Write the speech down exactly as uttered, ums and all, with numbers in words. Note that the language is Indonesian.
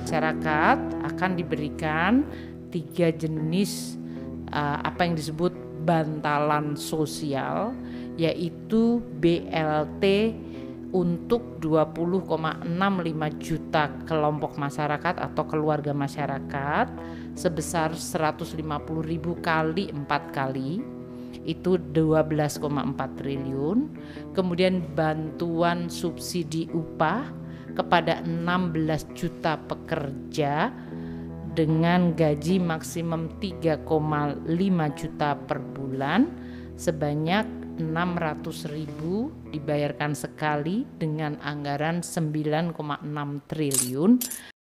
Masyarakat akan diberikan tiga jenis uh, apa yang disebut bantalan sosial, yaitu B L T untuk dua puluh koma enam lima juta kelompok masyarakat atau keluarga masyarakat sebesar seratus lima puluh ribu kali empat kali, itu dua belas koma empat triliun. Kemudian bantuan subsidi upah kepada enam belas juta pekerja dengan gaji maksimum tiga koma lima juta per bulan sebanyak enam ratus ribu dibayarkan sekali dengan anggaran sembilan koma enam triliun.